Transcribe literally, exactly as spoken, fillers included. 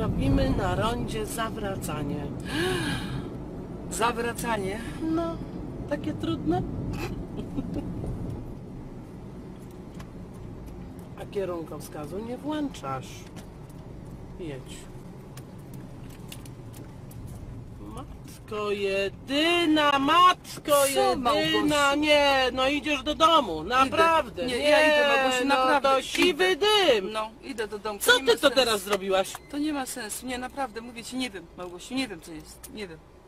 robimy na rondzie zawracanie. Zawracanie? No, takie trudne. A kierunkowskazu nie włączasz. Jedź. Matko jedyna, matko Co, jedyna, Małgosiu? nie, no idziesz do domu, naprawdę. Nie, ja idę, Małgosiu, no naprawdę, to siwy idę. dym. No, idę do domu. Co nie ty ma to sensu. teraz zrobiłaś? To nie ma sensu, nie, naprawdę, mówię ci, nie wiem, Małgosiu, nie wiem co jest, nie wiem.